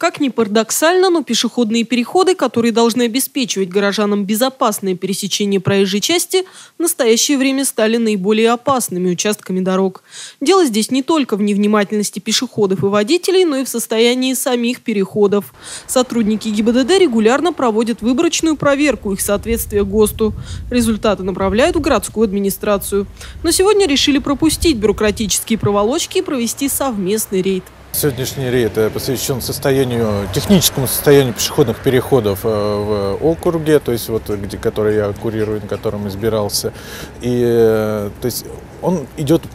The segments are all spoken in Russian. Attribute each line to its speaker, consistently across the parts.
Speaker 1: Как ни парадоксально, но пешеходные переходы, которые должны обеспечивать горожанам безопасное пересечение проезжей части, в настоящее время стали наиболее опасными участками дорог. Дело здесь не только в невнимательности пешеходов и водителей, но и в состоянии самих переходов. Сотрудники ГИБДД регулярно проводят выборочную проверку их соответствия ГОСТу. Результаты направляют в городскую администрацию. Но сегодня решили пропустить бюрократические проволочки и провести совместный рейд.
Speaker 2: Сегодняшний рейд посвящен техническому состоянию пешеходных переходов в округе, то есть который я курирую, на котором избирался. И то есть он идет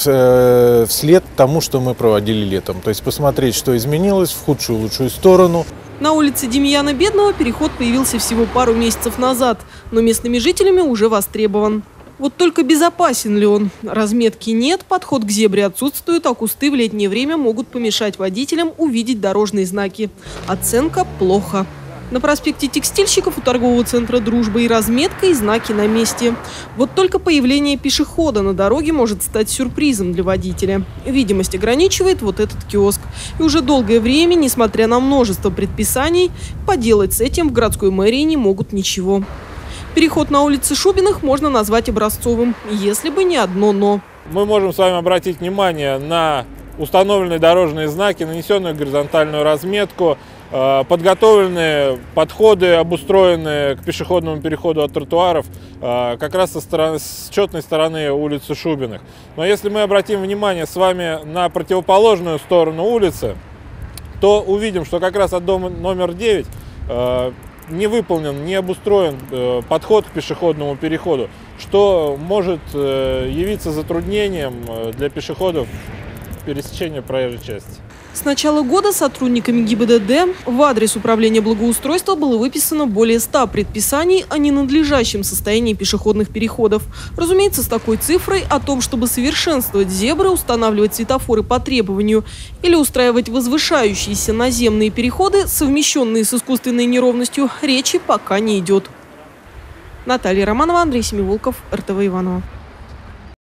Speaker 2: вслед тому, что мы проводили летом. То есть посмотреть, что изменилось в худшую, лучшую сторону.
Speaker 1: На улице Демьяна Бедного переход появился всего пару месяцев назад, но местными жителями уже востребован. Вот только безопасен ли он? Разметки нет, подход к зебре отсутствует, а кусты в летнее время могут помешать водителям увидеть дорожные знаки. Оценка – плохо. На проспекте Текстильщиков у торгового центра «Дружба» и разметка, и знаки на месте. Вот только появление пешехода на дороге может стать сюрпризом для водителя. Видимость ограничивает вот этот киоск. И уже долгое время, несмотря на множество предписаний, поделать с этим в городской мэрии не могут ничего. Переход на улице Шубиных можно назвать образцовым, если бы не одно «но».
Speaker 3: Мы можем с вами обратить внимание на установленные дорожные знаки, нанесенную горизонтальную разметку, подготовленные подходы, обустроенные к пешеходному переходу от тротуаров как раз с четной стороны улицы Шубиных. Но если мы обратим внимание с вами на противоположную сторону улицы, то увидим, что как раз от дома номер 9 не выполнен, не обустроен подход к пешеходному переходу, что может явиться затруднением для пешеходов пересечения проезжей части.
Speaker 1: С начала года сотрудниками ГИБДД в адрес Управления благоустройства было выписано более 100 предписаний о ненадлежащем состоянии пешеходных переходов. Разумеется, с такой цифрой о том, чтобы совершенствовать зебры, устанавливать светофоры по требованию или устраивать возвышающиеся наземные переходы, совмещенные с искусственной неровностью, речи пока не идет. Наталья Романова, Андрей Семиволков, РТВ Иваново.